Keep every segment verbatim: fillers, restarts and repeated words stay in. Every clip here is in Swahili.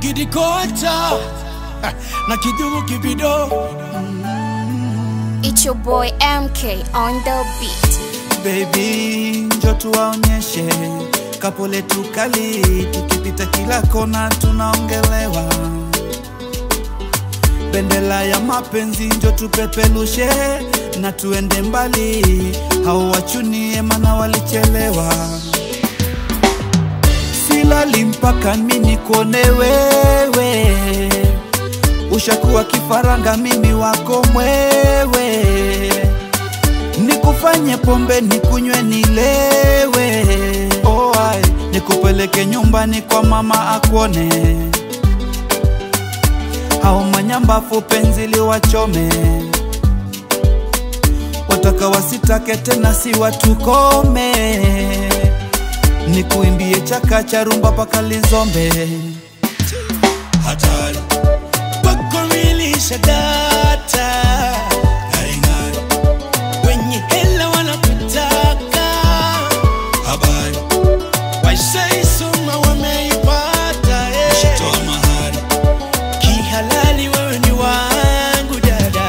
Gidikota na kidumu kibido. It's your boy M K on the beat. Baby, njoo tuwaonyeshe kapo letu kali, tukipita kila kona tunaongelewa. Bendera ya mapenzi njoo tupepelushe na tuende mbali, hao wachunie maana walichelewa. Silali mpaka mimi kuone wewe, ushakuwa kifaranga mimi wako mwewe. Nikufanye pombe nikunywe nilewe, oh ai, nikupeleke nyumbani kwa mama akuone. Hao manyambafu penzi liwachome, wataka wasitake tena si watukome. Nikuimbie chaka cha rumba paka lizombe. Hatari wako milisha data, ngari ngari wenye hela wanakutaka. Habari waisei suma wameipata, eh. Shitoa mahari kihalali wewe ni wangu dada.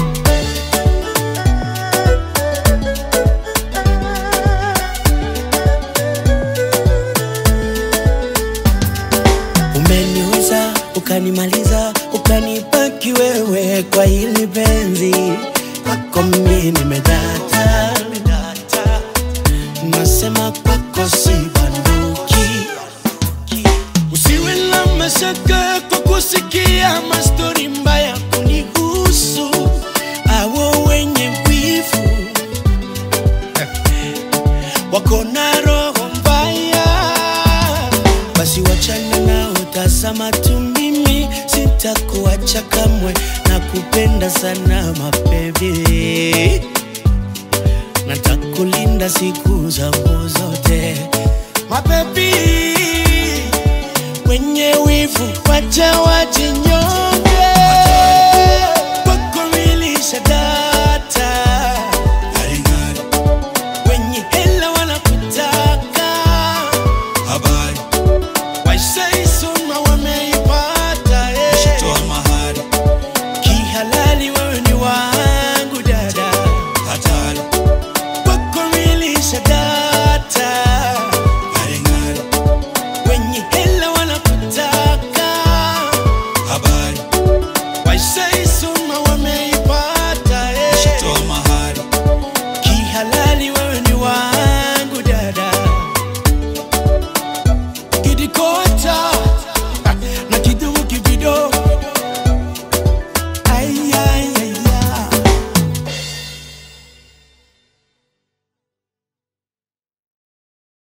Umeniuza, ukanimaliza, ukanibaki wewe kwa hili penzi. Kwako mimi nimedata, nasema kwako si banduki. Usiwe na mashaka kwa kusikia mastori mbaya kunihusu, awo wenye wivu wako na roho mbaya. Basi wachana nao, tazama tu mimi sitakuacha kamwe. Nakupenda sana mabebi, natakulinda siku zangu zote mabebi. Wenye wivu wacha wajinyonge, kwako milisha data, ngari ngari wenye hela wanakutaka. Habari waisei